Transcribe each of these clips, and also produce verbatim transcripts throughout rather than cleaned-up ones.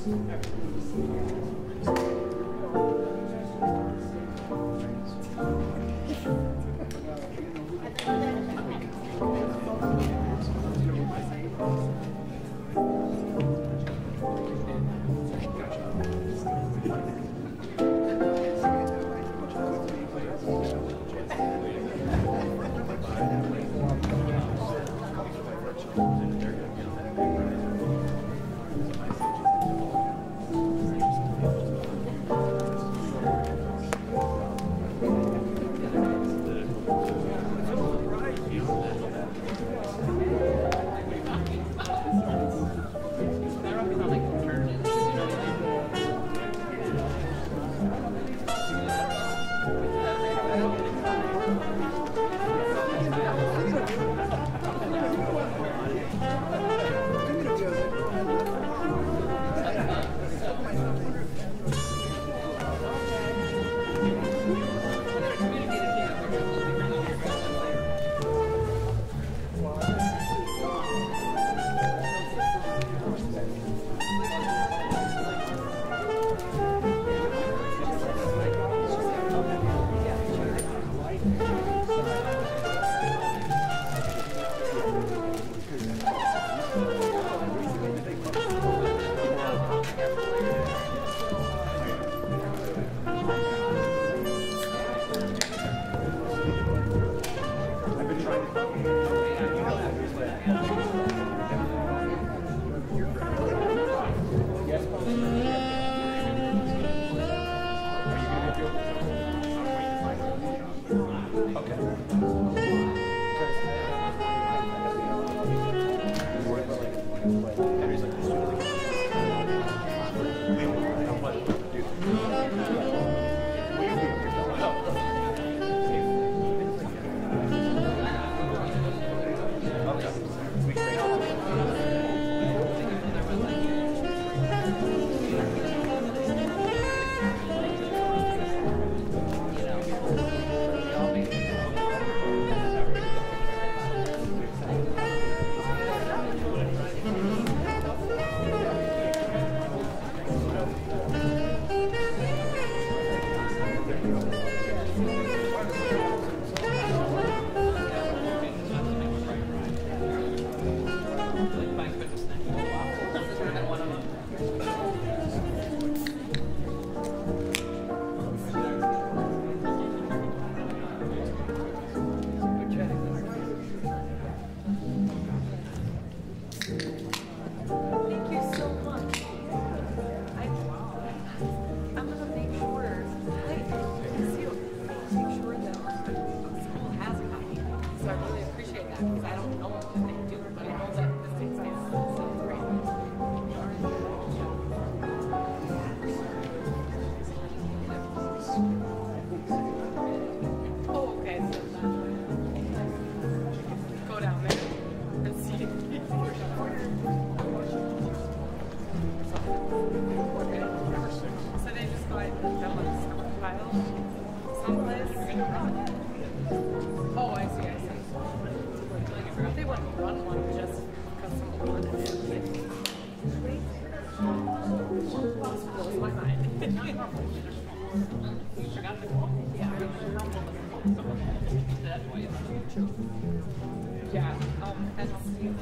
Yeah, um, and Steve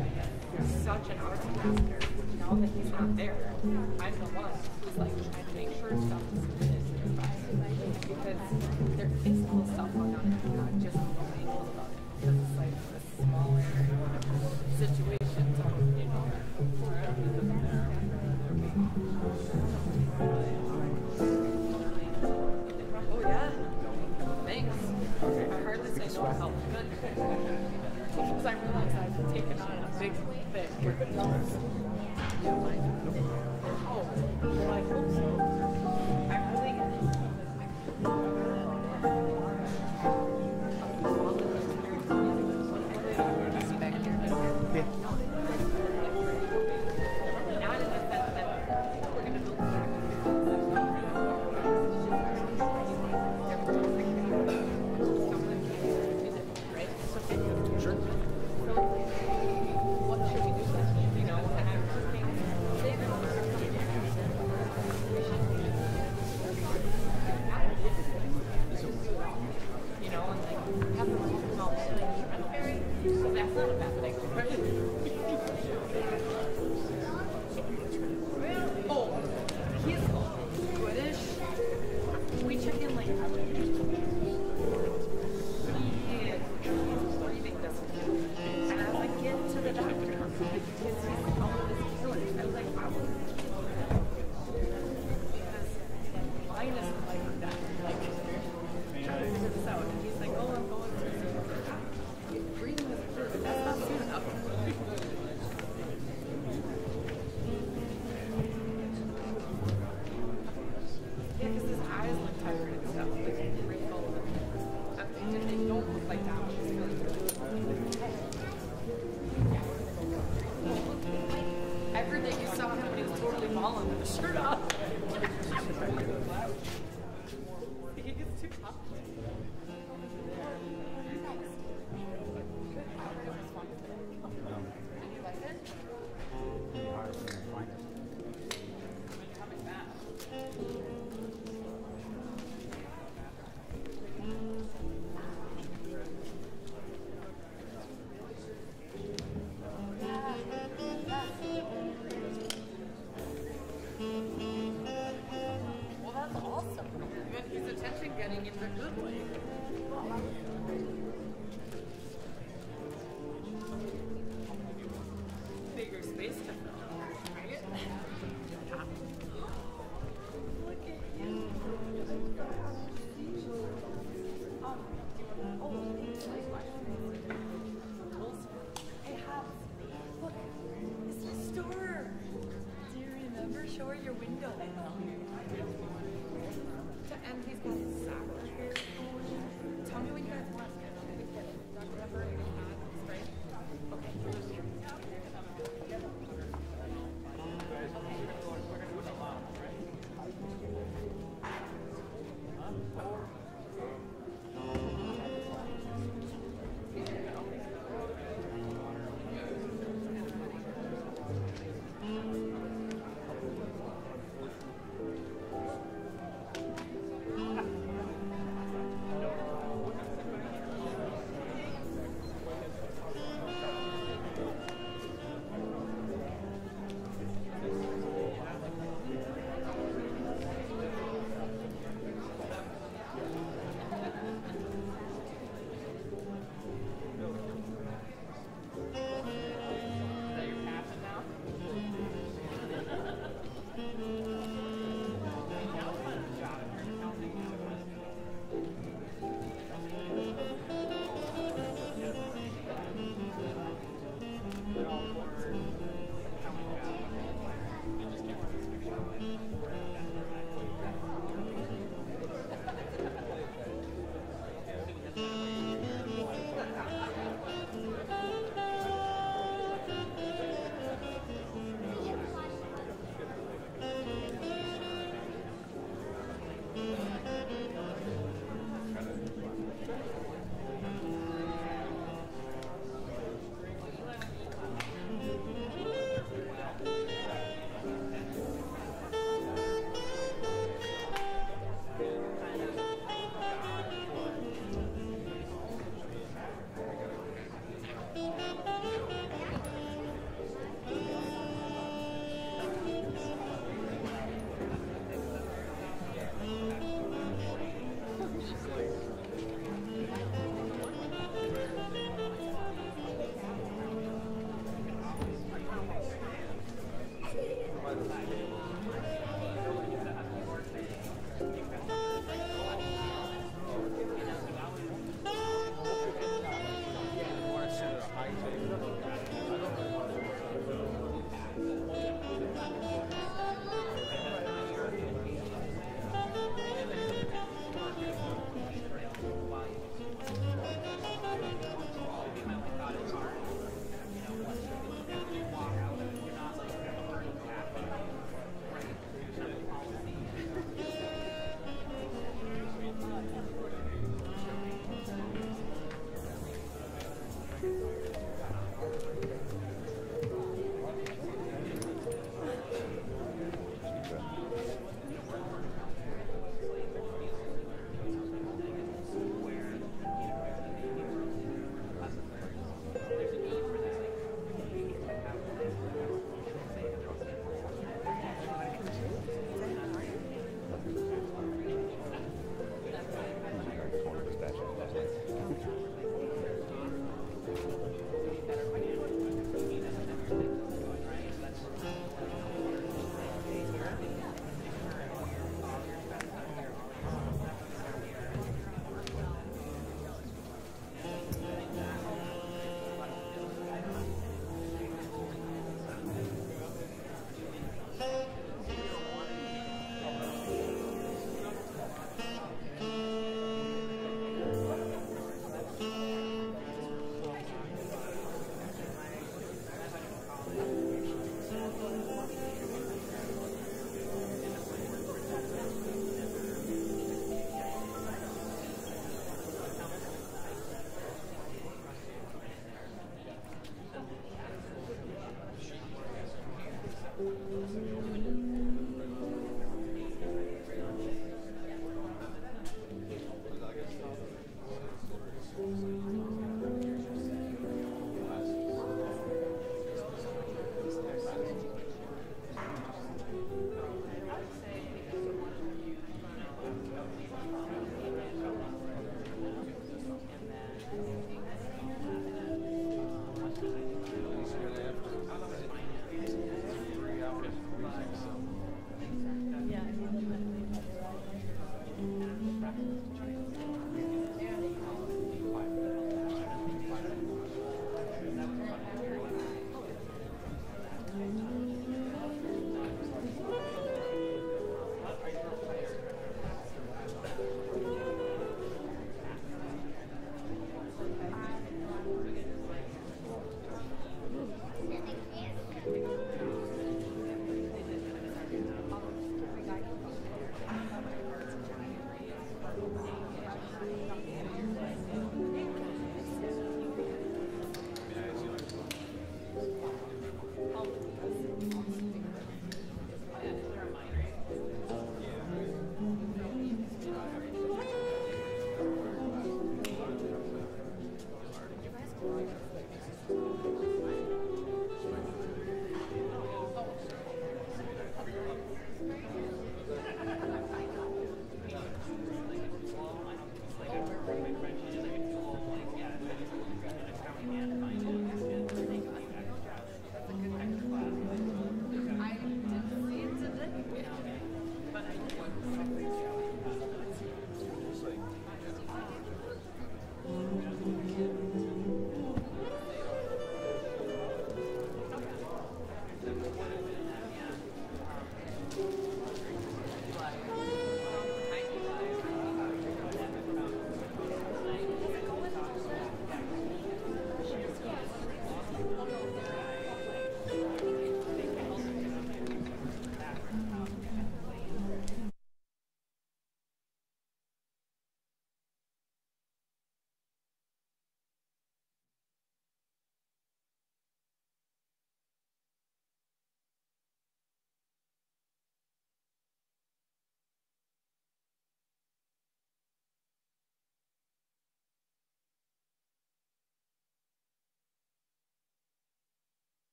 has such an art master. Now that he's not there, I'm the one who's like trying to make sure stuff is finished because there is still stuff going on and I'm not just complaining about it. Because it's like the smaller situations, you know. Oh yeah, thanks. I hardly say no help. Good. Because I realized I've taken on a big thing. Yeah, mine. Oh, well, I hope so. I really not in the sense that we're going to build right? So, sure. So, what should we do then? You know, Colin with a shirt off. He gets too tough.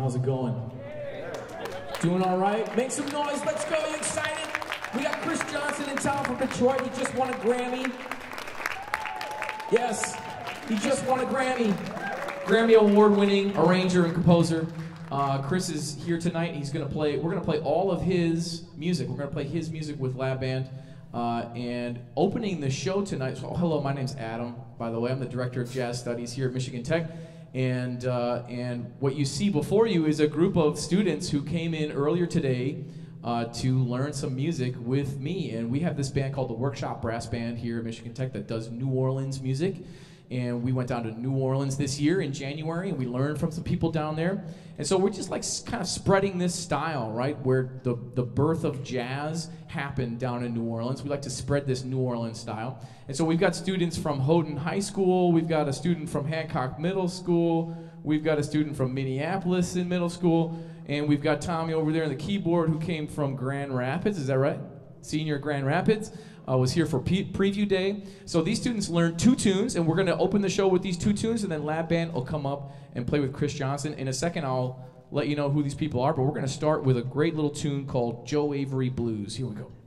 How's it going? Doing all right? Make some noise. Let's go. You excited? We got Kris Johnson in town from Detroit. He just won a Grammy. Yes, he just won a Grammy. Grammy award-winning arranger and composer. Uh, Kris is here tonight. He's gonna play. We're gonna play all of his music. We're gonna play his music with Lab Band. Uh, and opening the show tonight. So, hello, my name's Adam. By the way, I'm the director of jazz studies here at Michigan Tech. And uh, and what you see before you is a group of students who came in earlier today uh, to learn some music with me. And we have this band called the Workshop Brass Band here at Michigan Tech that does New Orleans music. And we went down to New Orleans this year in January, and we learned from some people down there. And so we're just like kind of spreading this style, right, where the, the birth of jazz happened down in New Orleans. We like to spread this New Orleans style. And so we've got students from Houghton High School, we've got a student from Hancock Middle School, we've got a student from Minneapolis in middle school, and we've got Tommy over there on the keyboard who came from Grand Rapids, is that right? Senior Grand Rapids. Uh, was here for P preview day. So these students learned two tunes, and we're going to open the show with these two tunes, and then Lab Band will come up and play with Kris Johnson. In a second, I'll let you know who these people are, but we're going to start with a great little tune called Joe Avery Blues. Here we go.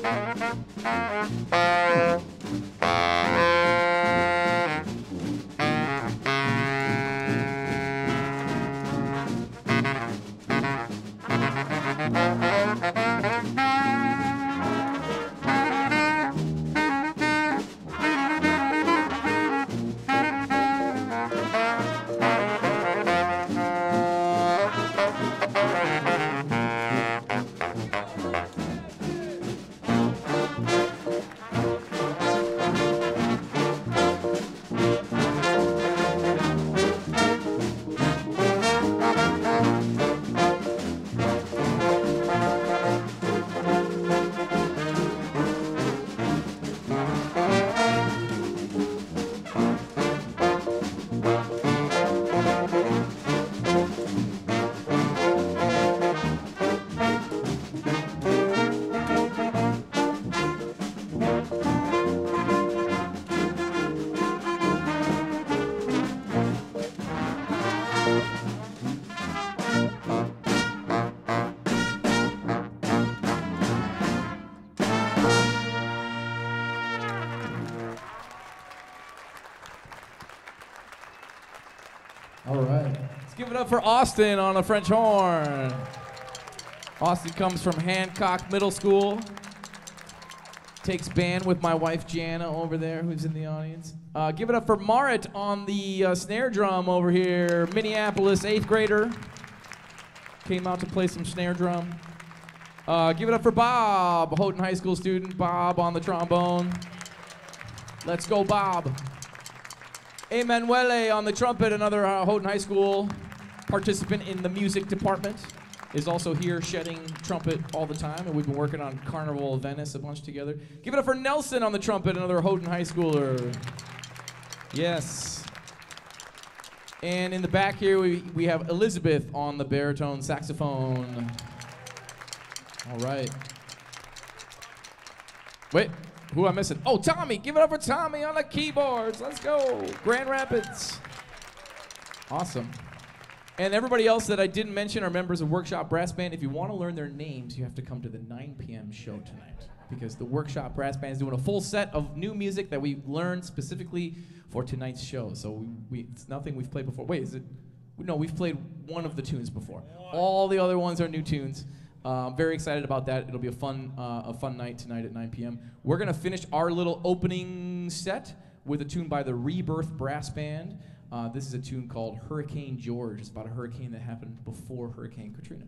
All right. Let's give it up for Austin on the French horn. Austin comes from Hancock Middle School. Takes band with my wife Jana over there, who's in the audience. Uh, give it up for Marit on the uh, snare drum over here. Minneapolis, eighth grader. Came out to play some snare drum. Uh, give it up for Bob, Houghton High School student. Bob on the trombone. Let's go, Bob. Emanuele on the trumpet, another uh, Houghton High School participant in the music department, is also here shedding trumpet all the time, and we've been working on Carnival of Venice a bunch together. Give it up for Nelson on the trumpet, another Houghton High Schooler. Yes. And in the back here, we, we have Elizabeth on the baritone saxophone. All right. Wait. Who am I missing? Oh, Tommy. Give it up for Tommy on the keyboards. Let's go. Grand Rapids. Awesome. And everybody else that I didn't mention are members of Workshop Brass Band. If you want to learn their names, you have to come to the nine p m show tonight, because the Workshop Brass Band is doing a full set of new music that we learned specifically for tonight's show. So we, we, it's nothing we've played before. Wait, is it? No, we've played one of the tunes before. All the other ones are new tunes. Uh, I'm very excited about that. It'll be a fun, uh, a fun night tonight at nine p m We're gonna finish our little opening set with a tune by the Rebirth Brass Band. Uh, this is a tune called Hurricane George. It's about a hurricane that happened before Hurricane Katrina.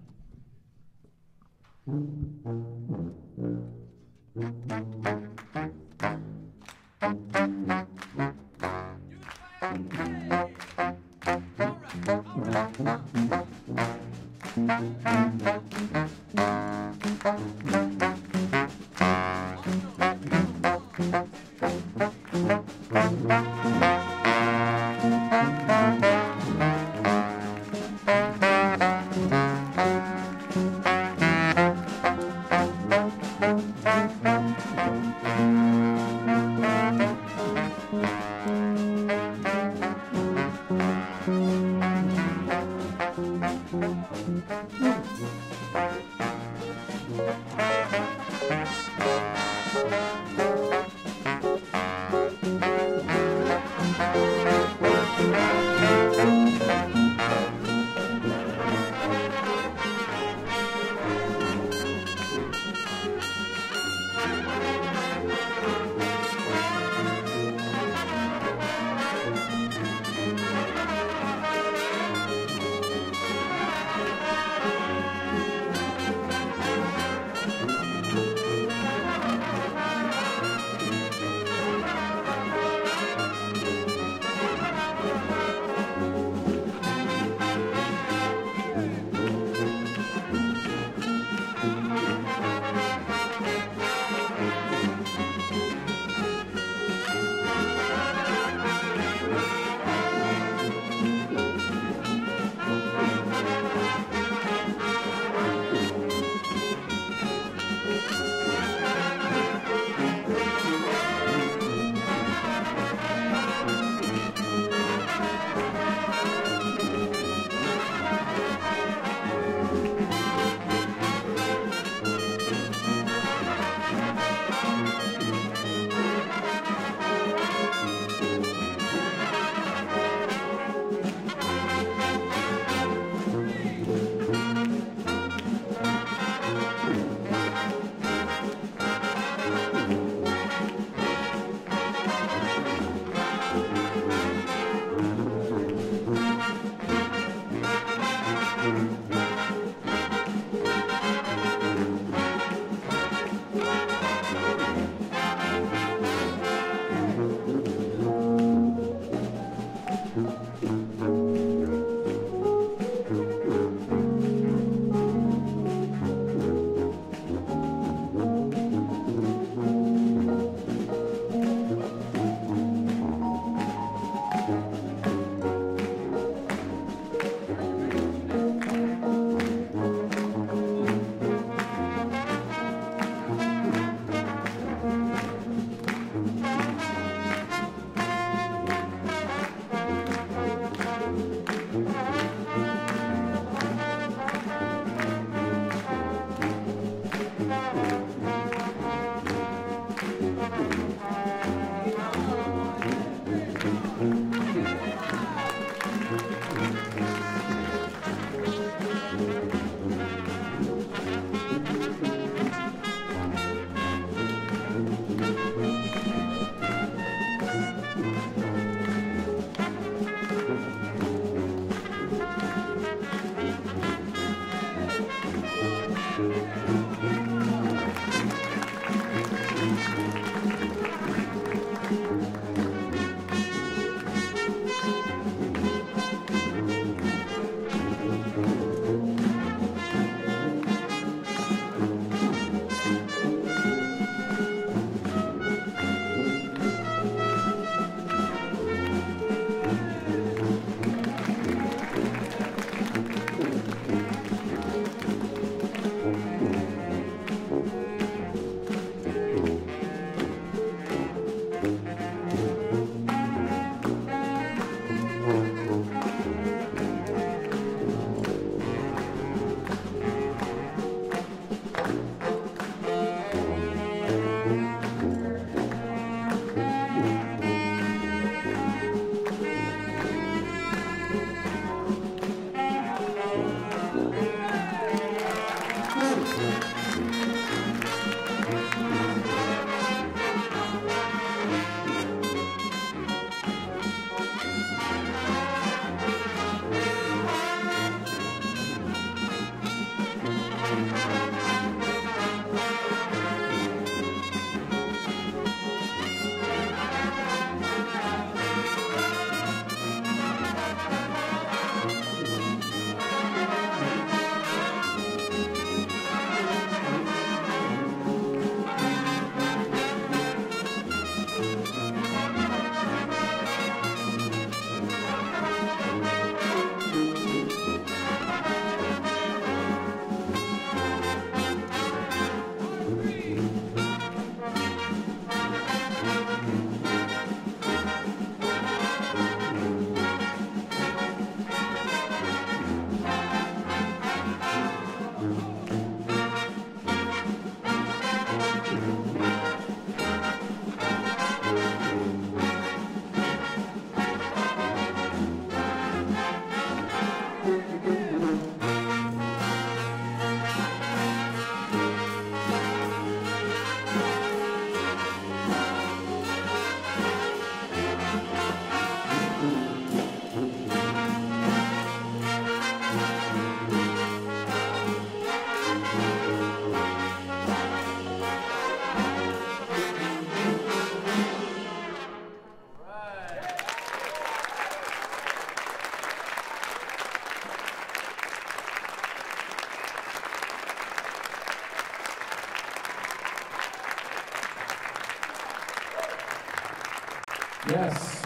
Yes.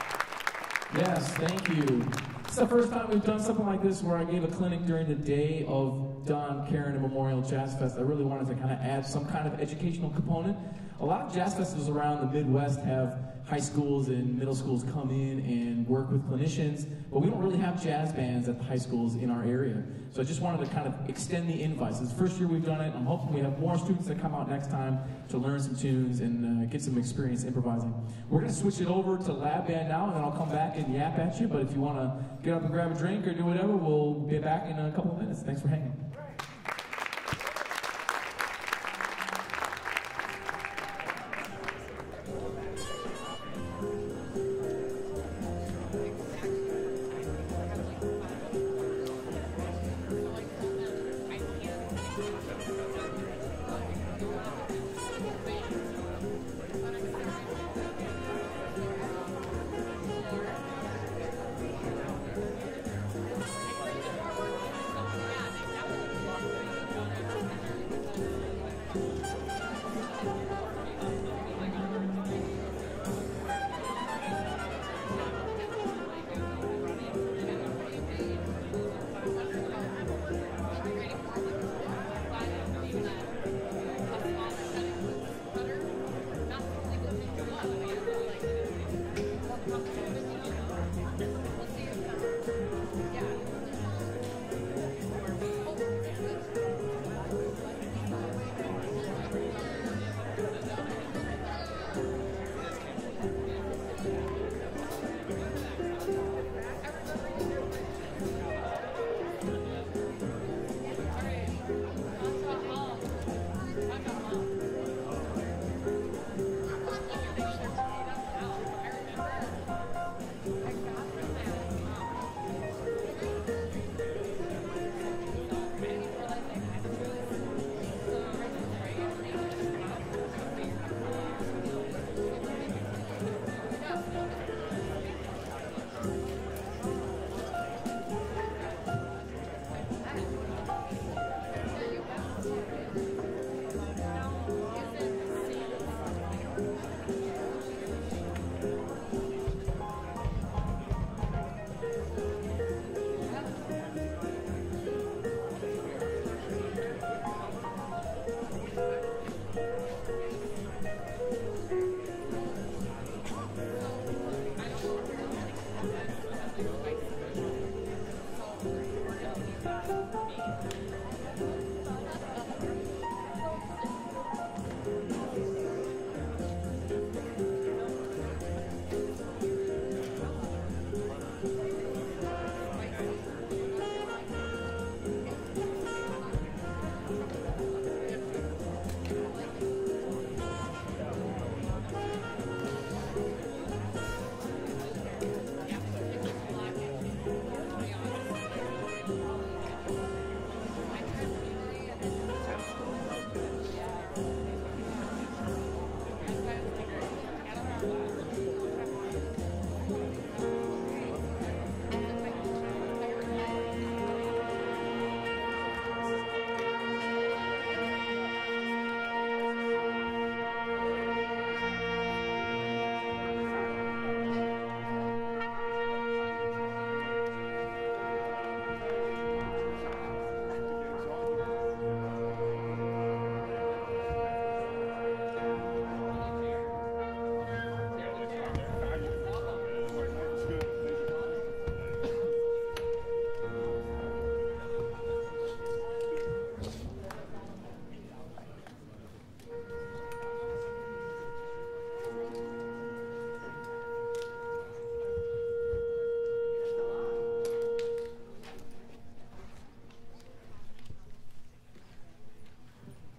Yes, thank you. It's the first time we've done something like this where I gave a clinic during the day of Don Keranen Memorial Jazz Fest. I really wanted to kind of add some kind of educational component. A lot of jazz festivals around the Midwest have high schools and middle schools come in and work with clinicians, but we don't really have jazz bands at the high schools in our area. So I just wanted to kind of extend the invites. It's the first year we've done it. I'm hoping we have more students that come out next time to learn some tunes and uh, get some experience improvising. We're going to switch it over to lab band now, and then I'll come back and yap at you, but if you want to get up and grab a drink or do whatever, we'll be back in a couple of minutes. Thanks for hanging.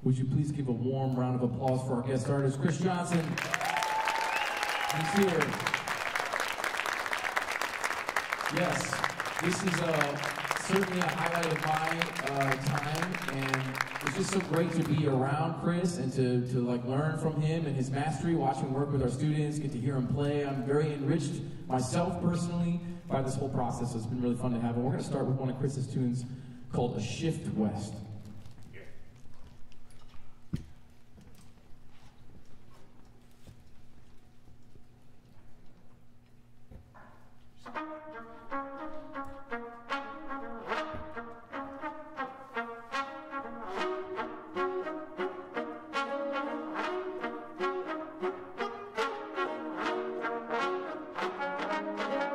Would you please give a warm round of applause for our guest artist, Kris Johnson? He's here. Yes, this is uh, certainly a highlight of my uh, time, and it's just so great to be around Kris and to, to like learn from him and his mastery, watch him work with our students, get to hear him play. I'm very enriched myself personally by this whole process, so it's been really fun to have him. We're going to start with one of Kris's tunes called A Shift West.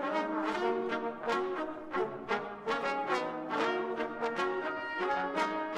Thank you.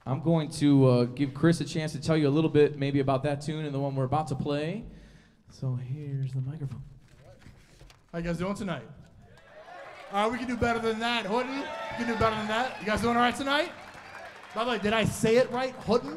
I'm going to uh, give Kris a chance to tell you a little bit maybe about that tune and the one we're about to play. So here's the microphone. How you guys doing tonight? All right, we can do better than that. Houghton, you can do better than that. You guys doing all right tonight? By the way, did I say it right? Houghton?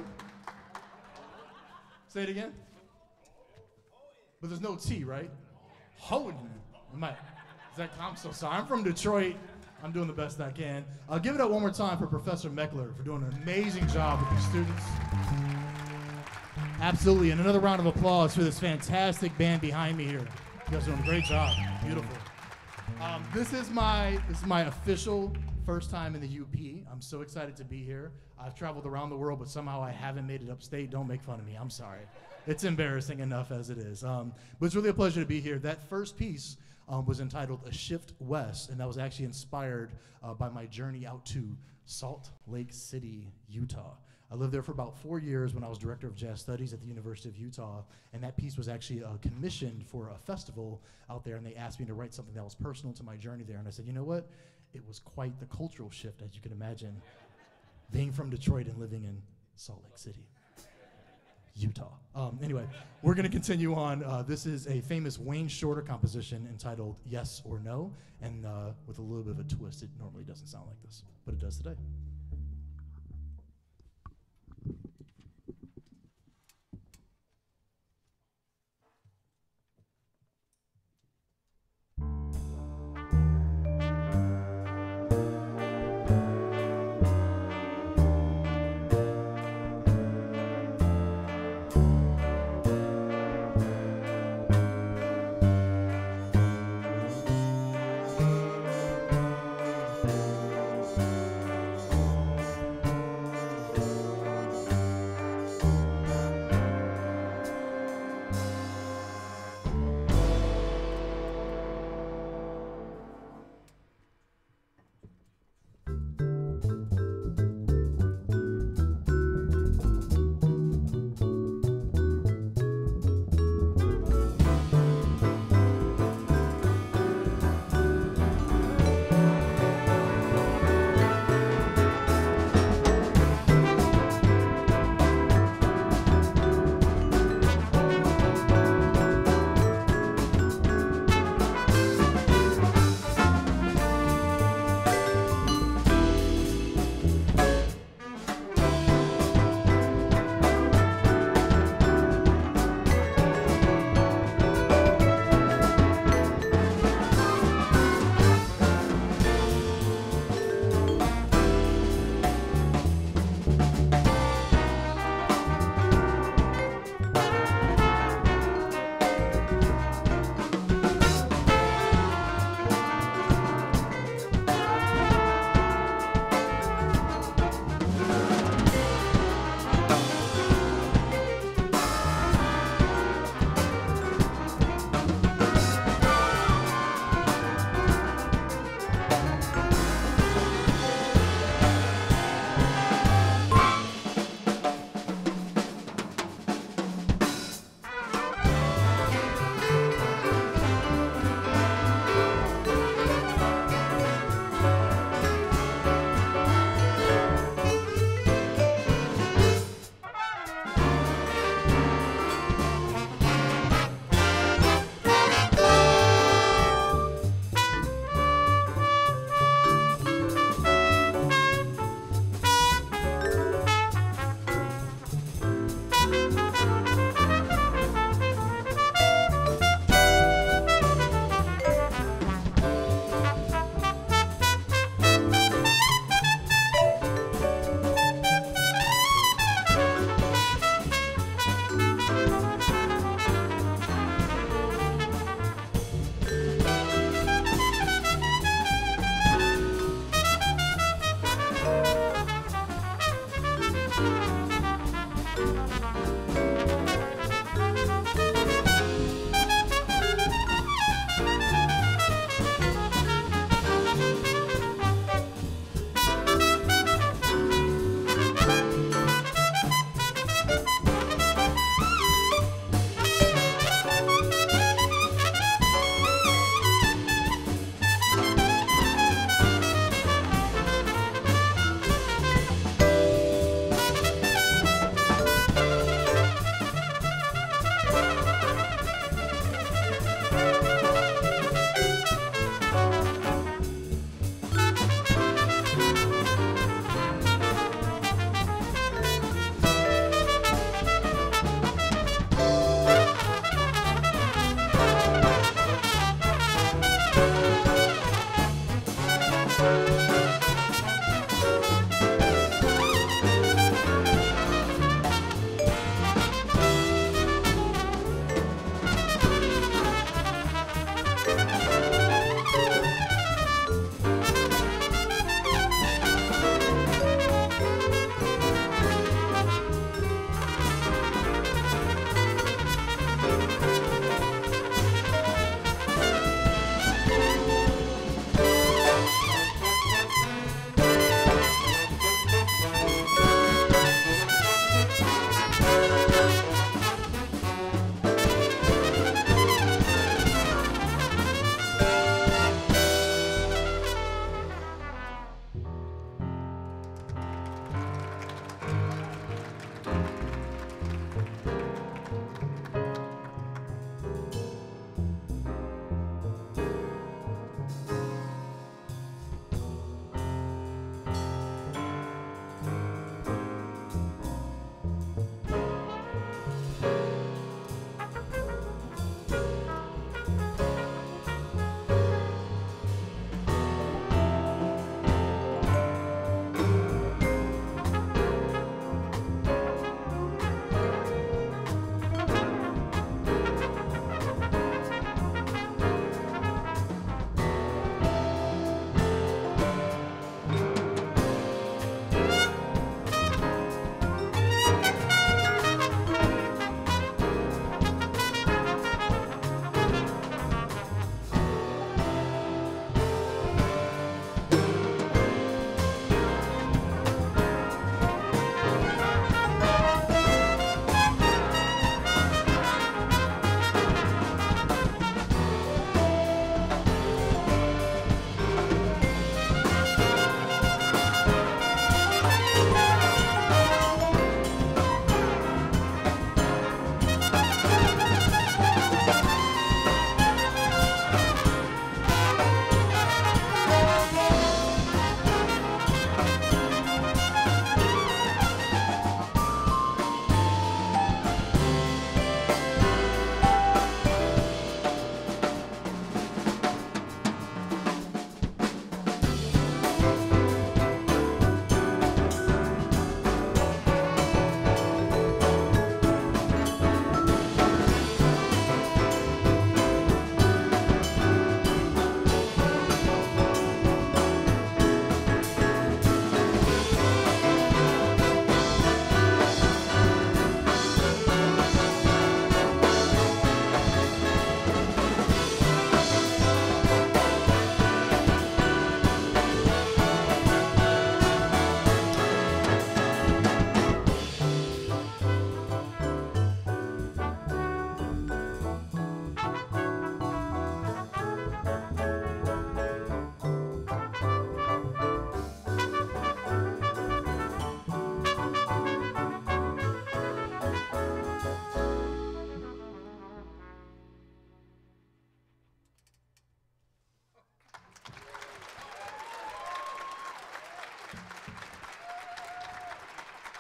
Say it again. But there's no T, right? Houghton. Am I, is that, I'm so sorry. I'm from Detroit. I'm doing the best I can. I'll give it up one more time for Professor Meckler for doing an amazing job with these students. Absolutely, and another round of applause for this fantastic band behind me here. You guys are doing a great job. Beautiful. Um, this is my this is my official first time in the U P. I'm so excited to be here. I've traveled around the world, but somehow I haven't made it upstate. Don't make fun of me. I'm sorry. It's embarrassing enough as it is. Um, but it's really a pleasure to be here. That first piece um, was entitled A Shift West, and that was actually inspired uh, by my journey out to Salt Lake City, Utah. I lived there for about four years when I was director of jazz studies at the University of Utah, and that piece was actually uh, commissioned for a festival out there, and they asked me to write something that was personal to my journey there, and I said, you know what? It was quite the cultural shift, as you can imagine, being from Detroit and living in Salt Lake City, Utah. Um, anyway, we're going to continue on. Uh, this is a famous Wayne Shorter composition entitled Yes or No, and uh, with a little bit of a twist. It normally doesn't sound like this, but it does today.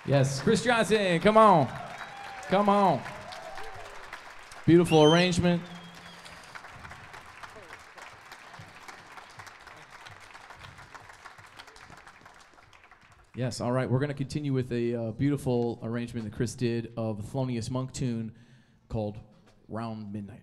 Yes, Kris Johnson, come on. Come on. Beautiful arrangement. Yes, all right, we're going to continue with a uh, beautiful arrangement that Kris did of a Thelonious Monk tune called Round Midnight.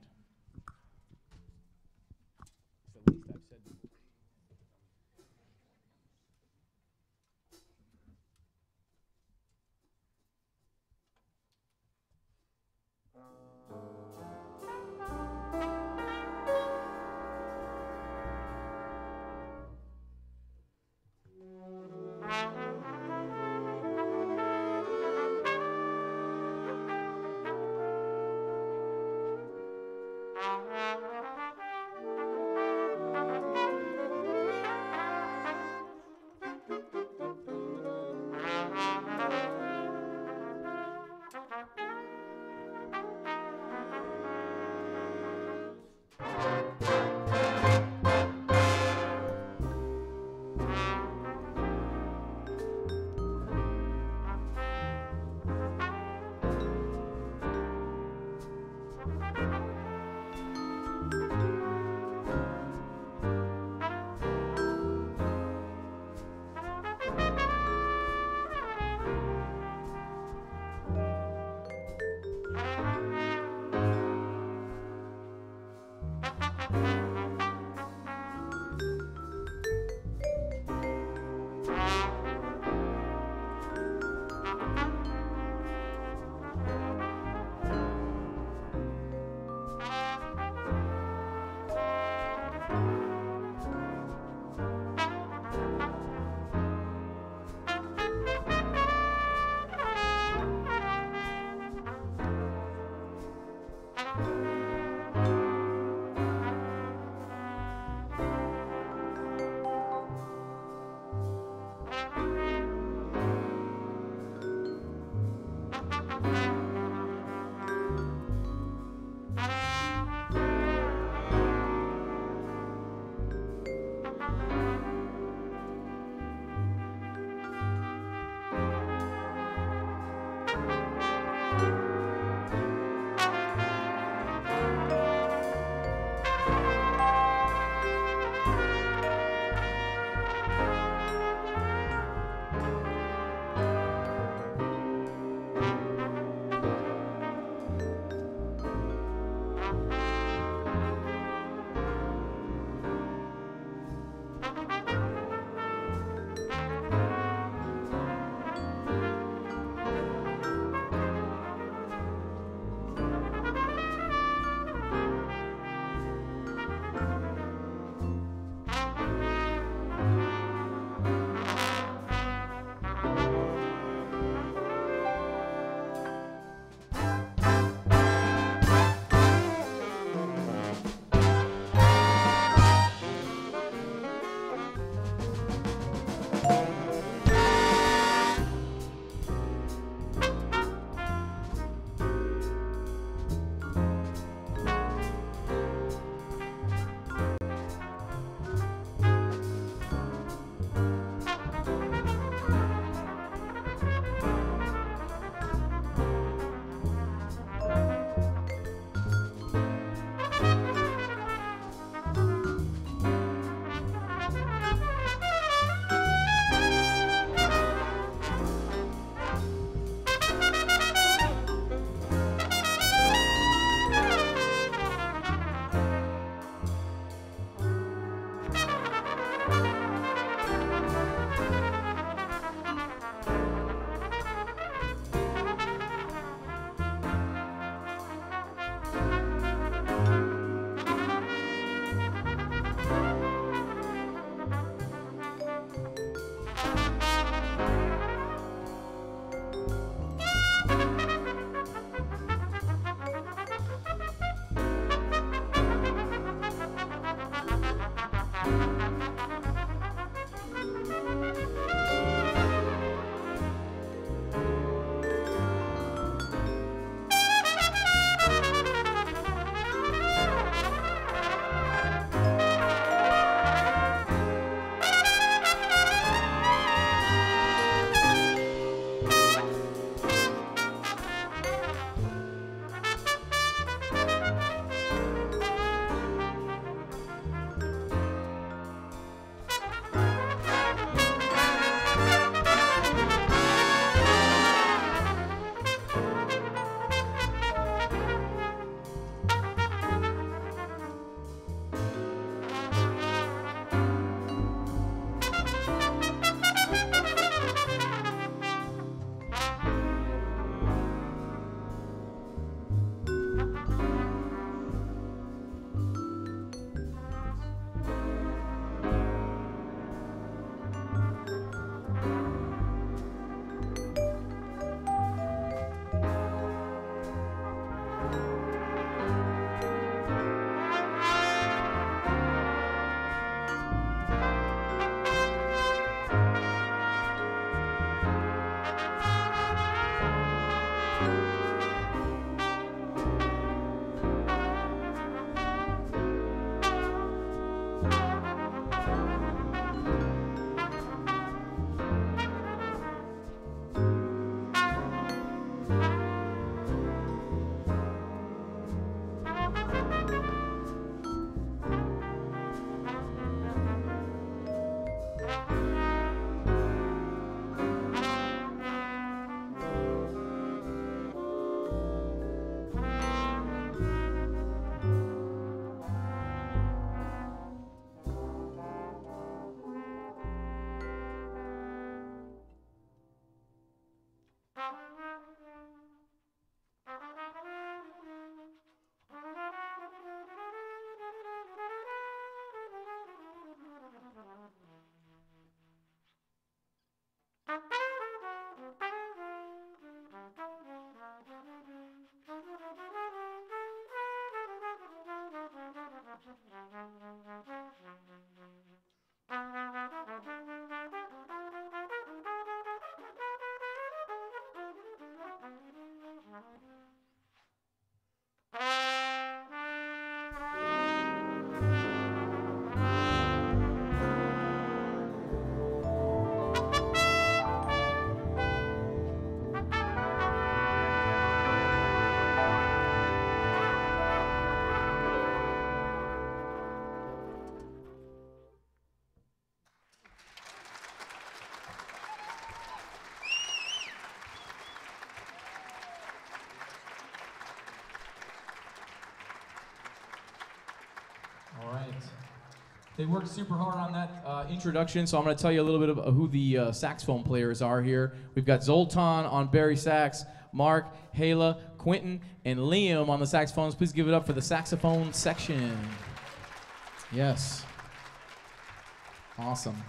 They worked super hard on that uh, introduction, so I'm going to tell you a little bit of who the uh, saxophone players are here. We've got Zoltan on bari sax, Mark, Hala, Quentin, and Liam on the saxophones. Please give it up for the saxophone section. Yes. Awesome.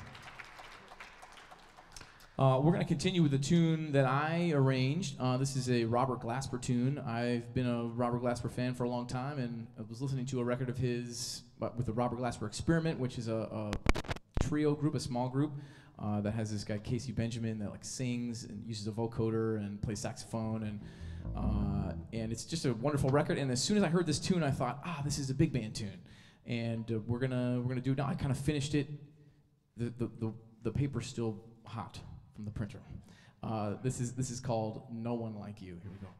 Uh, we're going to continue with a tune that I arranged. Uh, this is a Robert Glasper tune. I've been a Robert Glasper fan for a long time, and I was listening to a record of his uh, with the Robert Glasper Experiment, which is a, a trio group, a small group, uh, that has this guy Casey Benjamin that like sings and uses a vocoder and plays saxophone, and uh, and it's just a wonderful record. And as soon as I heard this tune, I thought, ah, this is a big band tune, and uh, we're gonna we're gonna do it now. I kind of finished it. The the the, the paper's still hot from the printer. Uh, this is this is called No One Like You. Here we go.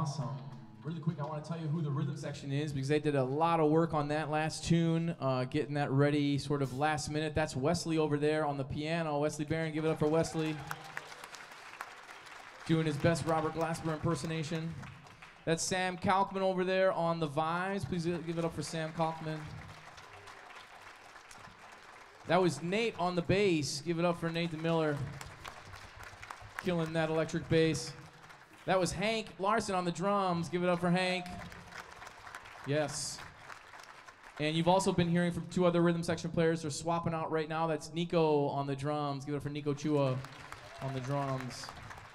awesome. Really quick, I want to tell you who the rhythm section is because they did a lot of work on that last tune, uh, getting that ready sort of last minute. That's Wesley over there on the piano. Wesley Barron, give it up for Wesley. Doing his best Robert Glasper impersonation. That's Sam Kalkman over there on the vibes. Please give it up for Sam Kalkman. That was Nate on the bass. Give it up for Nathan Miller. Killing that electric bass. That was Hank Larson on the drums. Give it up for Hank. Yes. And you've also been hearing from two other rhythm section players. They're swapping out right now. That's Nico on the drums. Give it up for Nico Chua on the drums.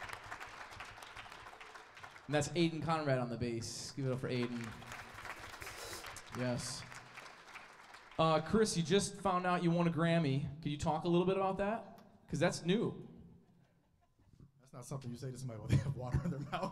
And that's Aiden Conrad on the bass. Give it up for Aiden. Yes. Uh, Kris, you just found out you won a Grammy. Can you talk a little bit about that? Because that's new. That's not something you say to somebody while they have water in their mouth.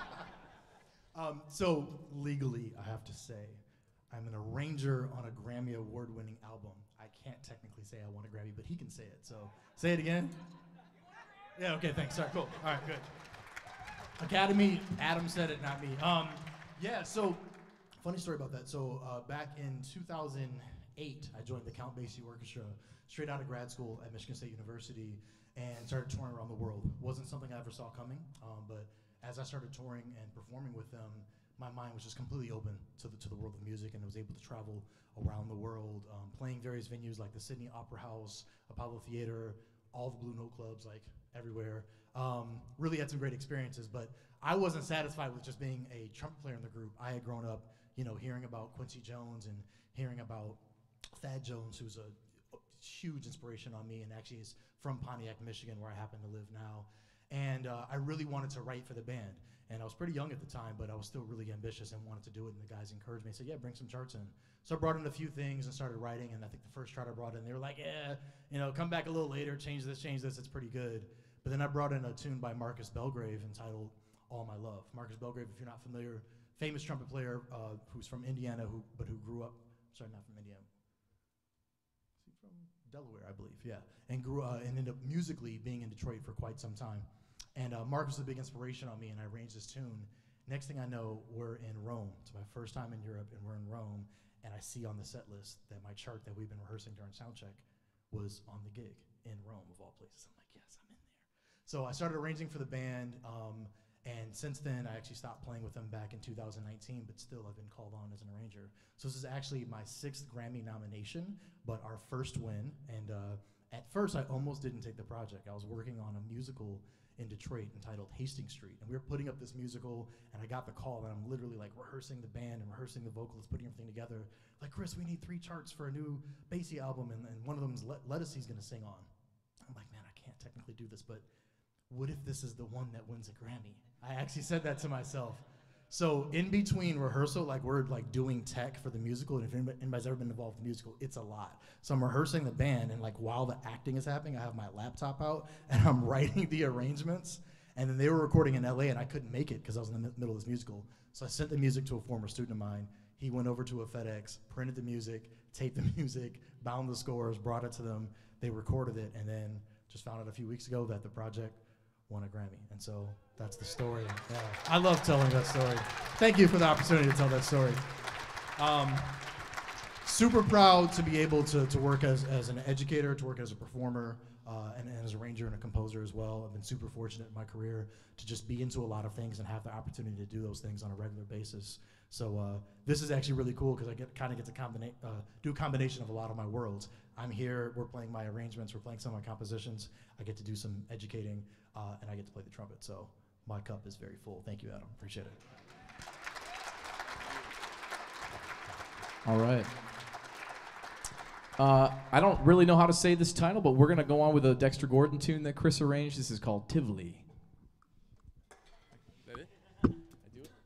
um, so legally, I have to say, I'm an arranger on a Grammy award-winning album. I can't technically say I won a Grammy, but he can say it. So say it again. Yeah, okay, thanks. Sorry, cool. All right, good. Academy, Adam said it, not me. Um, yeah, so funny story about that. So uh, back in two thousand eight, I joined the Count Basie Orchestra straight out of grad school at Michigan State University and started touring around the world. Wasn't something I ever saw coming, um, but as I started touring and performing with them, my mind was just completely open to the, to the world of music, and I was able to travel around the world, um, playing various venues like the Sydney Opera House, Apollo Theater, all the Blue Note clubs, like everywhere. Um, really had some great experiences, but I wasn't satisfied with just being a trumpet player in the group. I had grown up, you know, hearing about Quincy Jones and hearing about Thad Jones, who's a huge inspiration on me and actually is from Pontiac, Michigan, where I happen to live now. And uh, I really wanted to write for the band. And I was pretty young at the time, but I was still really ambitious and wanted to do it. And the guys encouraged me. Said, yeah, bring some charts in. So I brought in a few things and started writing. And I think the first chart I brought in, they were like, yeah, you know, come back a little later, change this, change this. It's pretty good. But then I brought in a tune by Marcus Belgrave entitled All My Love. Marcus Belgrave, if you're not familiar, famous trumpet player uh, who's from Indiana, who but who grew up, sorry, not from Indiana. Is he from Delaware, I believe, yeah. And grew uh, and ended up musically being in Detroit for quite some time. And uh, Marcus was a big inspiration on me, and I arranged this tune. Next thing I know, we're in Rome. It's my first time in Europe, and we're in Rome, and I see on the set list that my chart that we've been rehearsing during sound check was on the gig in Rome, of all places. I'm like, yes, I'm in there. So I started arranging for the band, um, and since then, I actually stopped playing with them back in two thousand nineteen, but still I've been called on as an arranger. So this is actually my sixth Grammy nomination, but our first win, and uh, at first I almost didn't take the project. I was working on a musical in Detroit entitled Hastings Street, and we were putting up this musical, and I got the call, and I'm literally like rehearsing the band and rehearsing the vocals, putting everything together. Like, Kris, we need three charts for a new Basie album, and, and one of them is Let- Lettucey's gonna sing on. I'm like, man, I can't technically do this, but what if this is the one that wins a Grammy? I actually said that to myself. So in between rehearsal, like we're like doing tech for the musical, and if anybody's ever been involved in the musical, it's a lot. So I'm rehearsing the band, and like while the acting is happening, I have my laptop out, and I'm writing the arrangements. And then they were recording in L A, and I couldn't make it because I was in the mi- middle of this musical. So I sent the music to a former student of mine. He went over to a FedEx, printed the music, taped the music, bound the scores, brought it to them. They recorded it, and then just found out a few weeks ago that the project won a Grammy. And so that's the story. Yeah. I love telling that story. Thank you for the opportunity to tell that story. Um, super proud to be able to, to work as, as an educator, to work as a performer, uh, and, and as a arranger and a composer as well. I've been super fortunate in my career to just be into a lot of things and have the opportunity to do those things on a regular basis. So uh, this is actually really cool because I get kind of get to combina- uh, do a combination of a lot of my worlds. I'm here, we're playing my arrangements, we're playing some of my compositions. I get to do some educating, uh, and I get to play the trumpet. So my cup is very full. Thank you, Adam. Appreciate it. All right. Uh, I don't really know how to say this title, but we're going to go on with a Dexter Gordon tune that Kris arranged. This is called Tivoli. Is that it? I do it?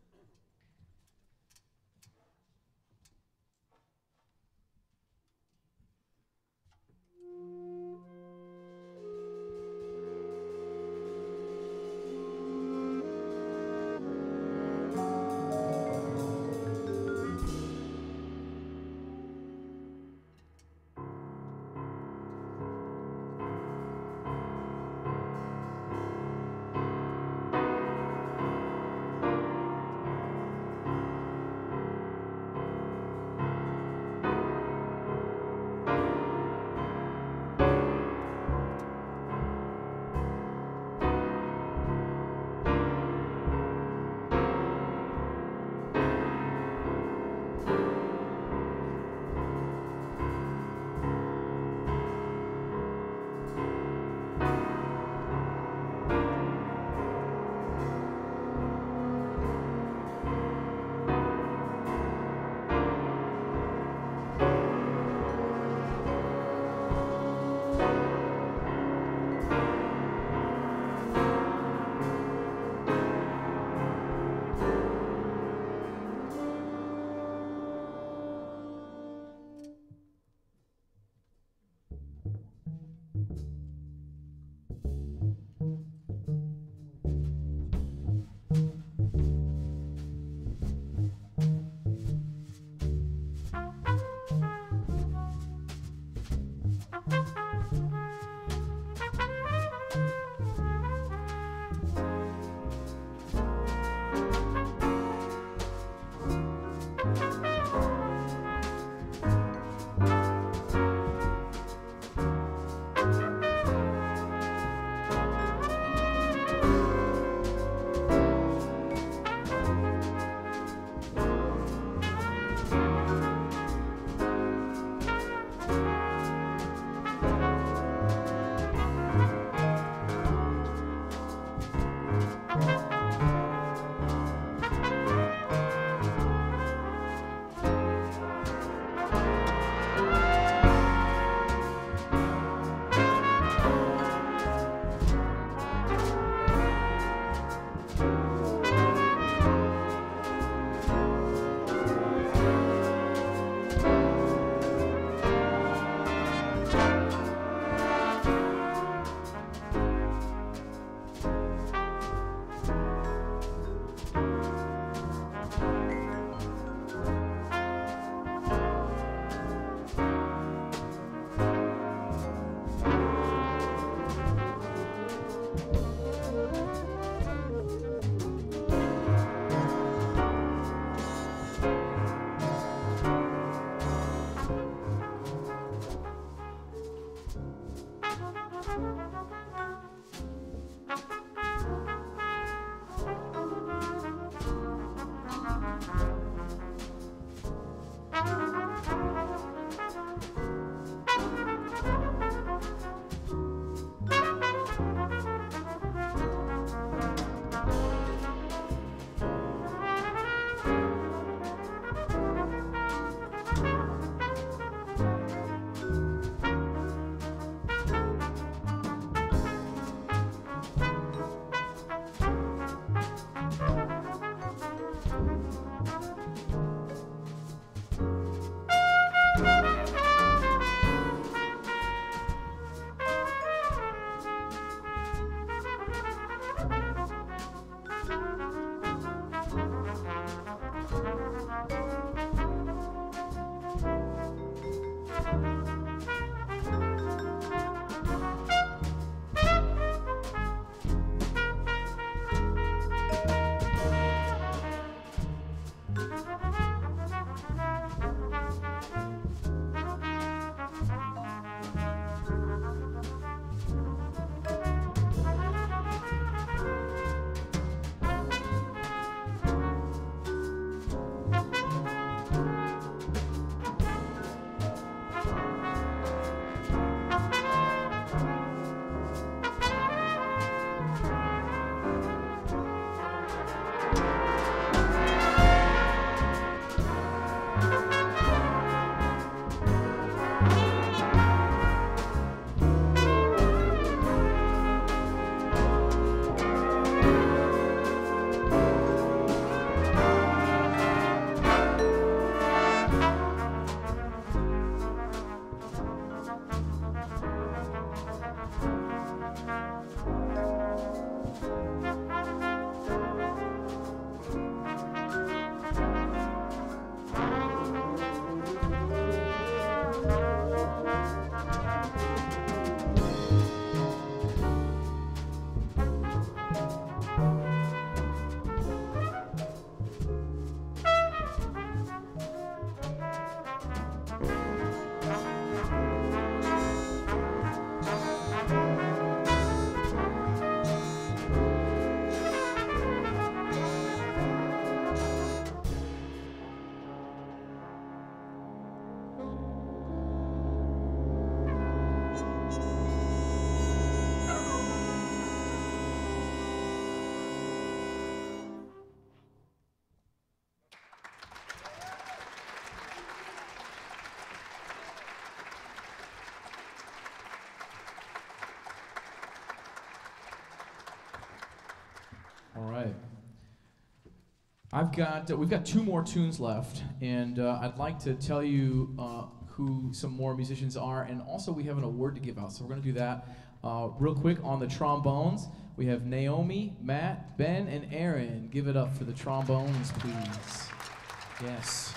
I've got, uh, we've got two more tunes left, and uh, I'd like to tell you uh, who some more musicians are, and also we have an award to give out, so we're going to do that uh, real quick. On the trombones, we have Naomi, Matt, Ben, and Aaron. Give it up for the trombones, please. Yes.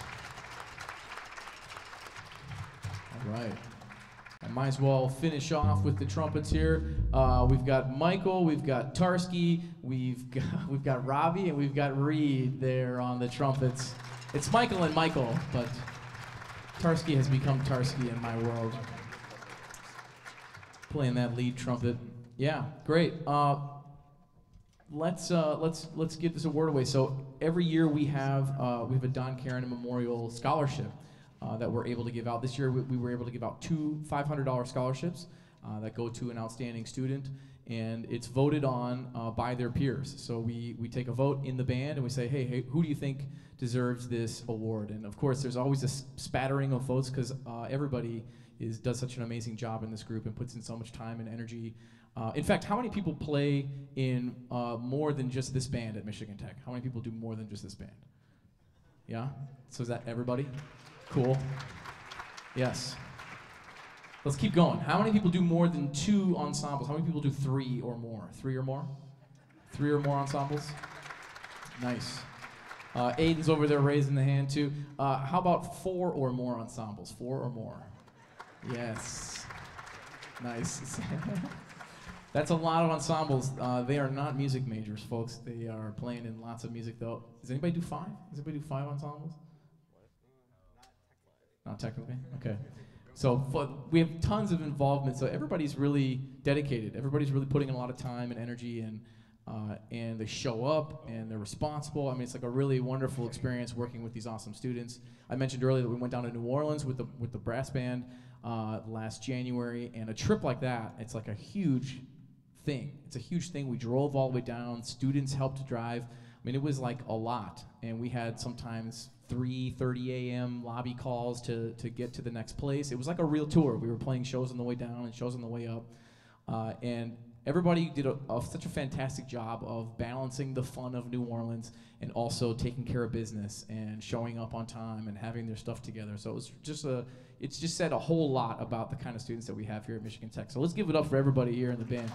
All right. I might as well finish off with the trumpets here. Uh, we've got Michael, we've got Tarski, we've got, we've got Robbie, and we've got Reed there on the trumpets. It's Michael and Michael, but Tarski has become Tarski in my world. Playing that lead trumpet. Yeah, great. Uh, let's uh, let's let's give this award away. So every year we have uh, we have a Don Keranen Memorial Scholarship. Uh, that we're able to give out. This year we, we were able to give out two five hundred dollar scholarships uh, that go to an outstanding student, and it's voted on uh, by their peers. So we, we take a vote in the band and we say, hey, hey, who do you think deserves this award? And of course there's always a spattering of votes because uh, everybody is, does such an amazing job in this group and puts in so much time and energy. Uh, in fact, how many people play in uh, more than just this band at Michigan Tech? How many people do more than just this band? Yeah? So is that everybody? Cool. Yes. Let's keep going. How many people do more than two ensembles? How many people do three or more? Three or more? Three or more ensembles? Nice. Uh, Aiden's over there raising the hand too. Uh, how about four or more ensembles? Four or more? Yes. Nice. That's a lot of ensembles. Uh, they are not music majors, folks. They are playing in lots of music though. Does anybody do five? Does anybody do five ensembles? Not technically? Okay. So f we have tons of involvement, so everybody's really dedicated. Everybody's really putting in a lot of time and energy, and uh, and they show up, and they're responsible. I mean, it's like a really wonderful experience working with these awesome students. I mentioned earlier that we went down to New Orleans with the, with the brass band uh, last January, and a trip like that, it's like a huge thing. It's a huge thing. We drove all the way down. Students helped drive. I mean, it was like a lot, and we had sometimes three thirty a m lobby calls to, to get to the next place. It was like a real tour. We were playing shows on the way down and shows on the way up. Uh, and everybody did a, a, such a fantastic job of balancing the fun of New Orleans and also taking care of business and showing up on time and having their stuff together. So it was just a, it's just said a whole lot about the kind of students that we have here at Michigan Tech. So let's give it up for everybody here in the band.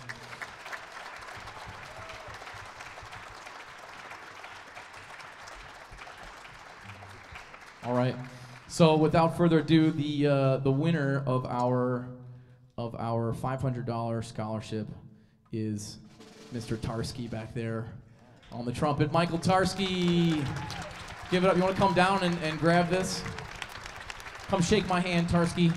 All right. So without further ado, the uh, the winner of our of our five hundred dollar scholarship is Mister Tarski back there on the trumpet. Michael Tarski. Give it up. You want to come down and, and grab this? Come shake my hand, Tarski.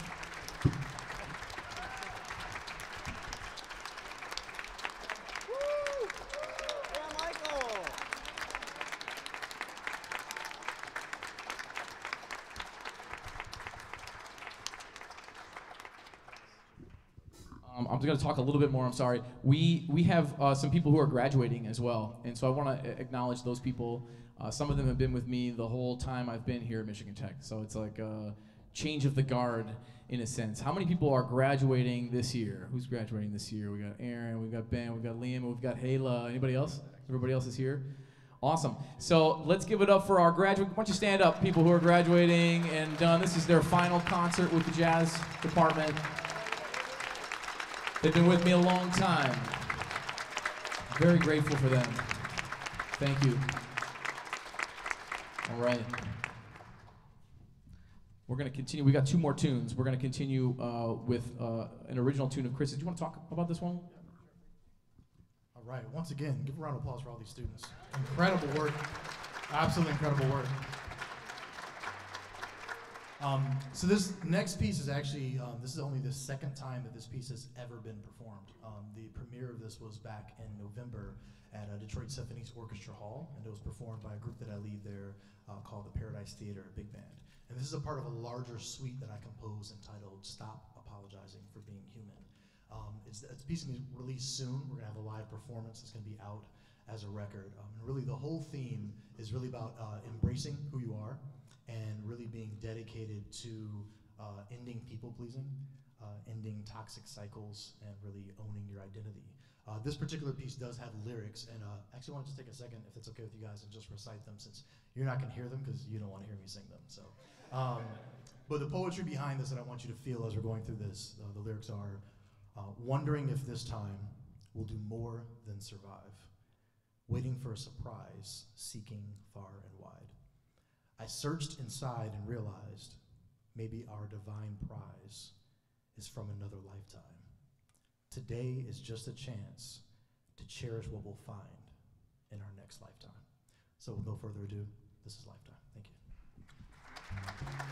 I'm going to talk a little bit more, I'm sorry. We, we have uh, some people who are graduating as well, and so I want to acknowledge those people. Uh, some of them have been with me the whole time I've been here at Michigan Tech, so it's like a change of the guard in a sense. How many people are graduating this year? Who's graduating this year? We got Aaron, we've got Ben, we've got Liam, we've got Hayla. Anybody else? Everybody else is here? Awesome. So let's give it up for our graduate. Why don't you stand up, people who are graduating and done. This is their final concert with the jazz department. They've been with me a long time. Very grateful for them. Thank you. All right. We're going to continue. We got two more tunes. We're going to continue uh, with uh, an original tune of Kris's. Do you want to talk about this one? All right. Once again, give a round of applause for all these students. Incredible work. Absolutely incredible work. Um, so this next piece is actually, um, this is only the second time that this piece has ever been performed. Um, the premiere of this was back in November at uh, Detroit Symphony's Orchestra Hall, and it was performed by a group that I lead there uh, called the Paradise Theater Big Band. And this is a part of a larger suite that I composed entitled Stop Apologizing for Being Human. Um, it's, it's a piece going to be released soon. We're going to have a live performance. It's going to be out as a record. Um, and really the whole theme is really about uh, embracing who you are and really being dedicated to uh, ending people-pleasing. uh, ending toxic cycles and really owning your identity. Uh, this particular piece does have lyrics, and uh, I actually want to just take a second, if it's okay with you guys, and just recite them, since you're not going to hear them because you don't want to hear me sing them. So, um, but the poetry behind this that I want you to feel as we're going through this, uh, the lyrics are, uh, wondering if this time will do more than survive, waiting for a surprise, seeking far and wide. I searched inside and realized maybe our divine prize is from another lifetime. Today is just a chance to cherish what we'll find in our next lifetime. So with no further ado, this is Lifetime. Thank you.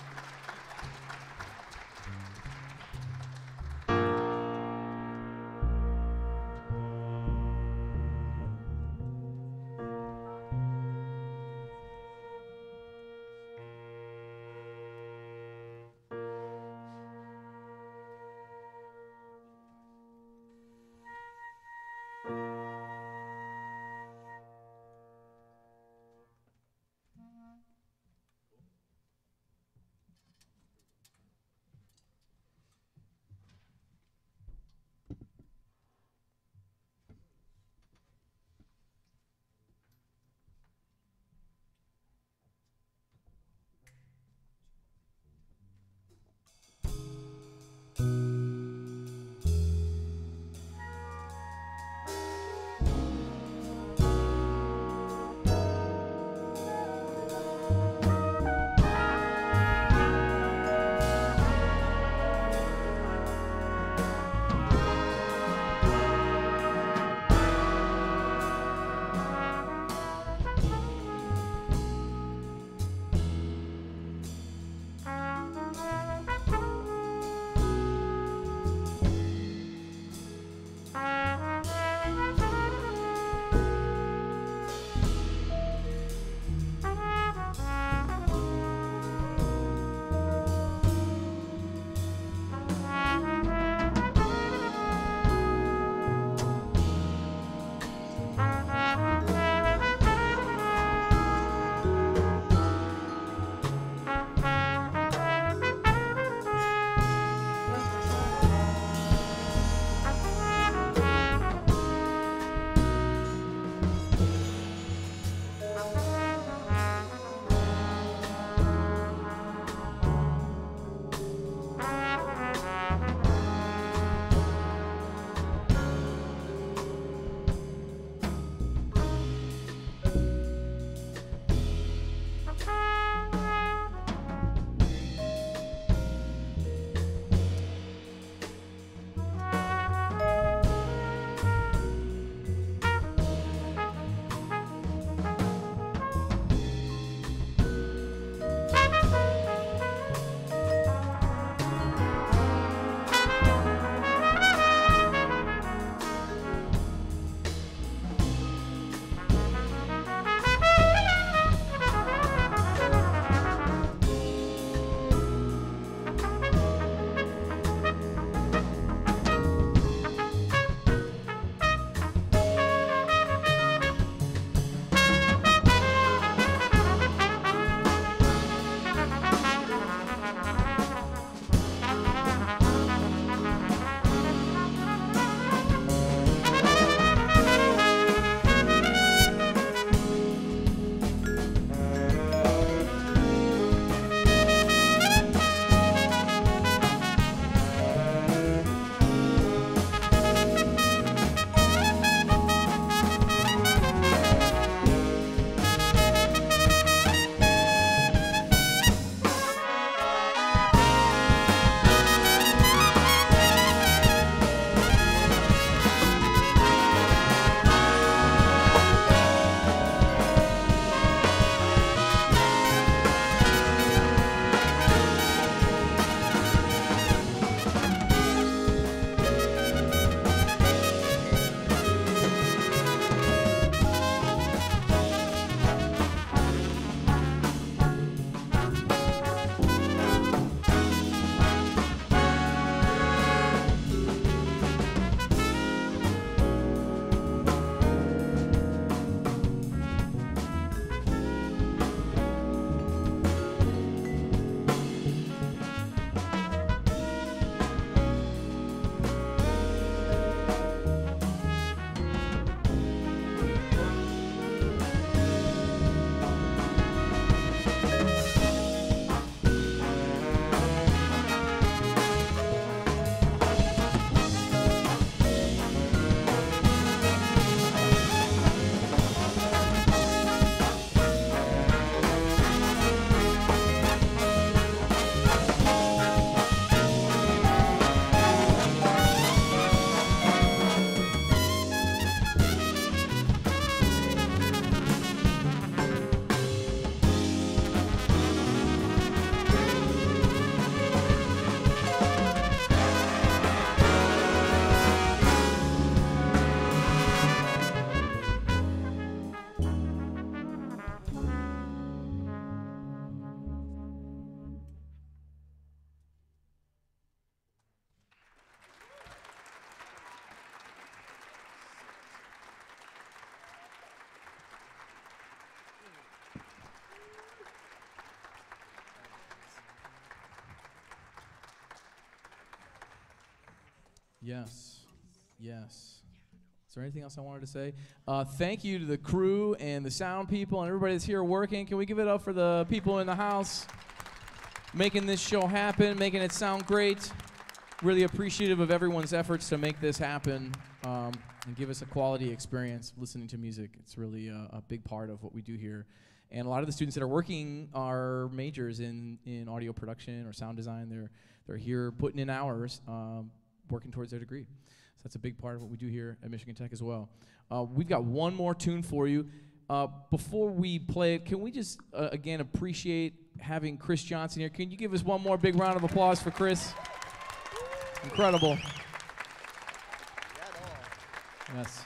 Yes. Yes. Is there anything else I wanted to say? Uh, thank you to the crew and the sound people and everybody that's here working. Can we give it up for the people in the house making this show happen, making it sound great? Really appreciative of everyone's efforts to make this happen um, and give us a quality experience listening to music. It's really a, a big part of what we do here. And a lot of the students that are working are majors in, in audio production or sound design. They're, they're here putting in hours, um, working towards their degree. So that's a big part of what we do here at Michigan Tech as well. Uh, we've got one more tune for you. Uh, before we play it, can we just, uh, again, appreciate having Kris Johnson here. Can you give us one more big round of applause for Kris? Incredible. Yes.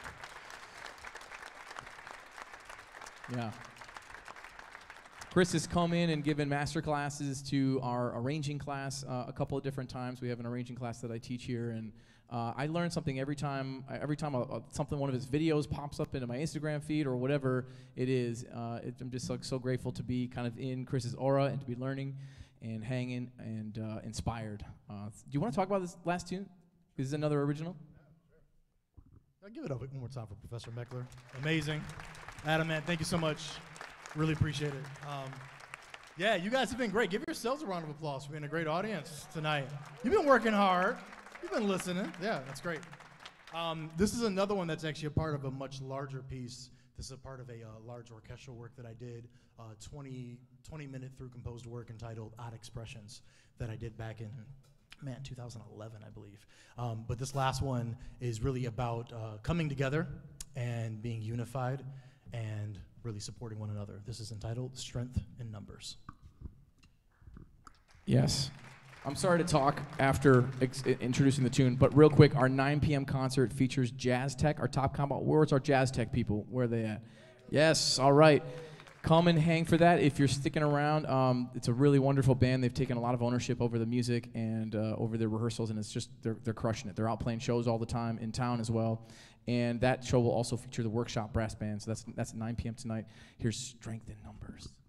Yeah. Kris has come in and given master classes to our arranging class uh, a couple of different times. We have an arranging class that I teach here, and uh, I learn something every time. Every time a, a, something, one of his videos pops up into my Instagram feed or whatever it is, uh, it, I'm just so, so grateful to be kind of in Kris's aura and to be learning and hanging and uh, inspired. Uh, do you want to talk about this last tune? Is this another original? I'll give it up one more time for Professor Meckler. Amazing. Adam, man, thank you so much. Really appreciate it. Um, yeah, you guys have been great. Give yourselves a round of applause for being a great audience tonight. You've been working hard. You've been listening. Yeah, that's great. Um, this is another one that's actually a part of a much larger piece. This is a part of a uh, large orchestral work that I did, uh, twenty, twenty minute through composed work entitled Odd Expressions that I did back in, man, two thousand eleven, I believe. Um, but this last one is really about uh, coming together and being unified and really supporting one another. This is entitled Strength in Numbers. Yes. I'm sorry to talk after ex introducing the tune, but real quick, our nine p m concert features Jazz Tech, our top combo. Where's our Jazz Tech people? Where are they at? Yes, all right. Come and hang for that if you're sticking around. Um, it's a really wonderful band. They've taken a lot of ownership over the music and uh, over their rehearsals, and it's just, they're, they're crushing it. They're out playing shows all the time in town as well. And that show will also feature the Workshop Brass Band, so that's, that's at nine p m tonight. Here's Strength in Numbers.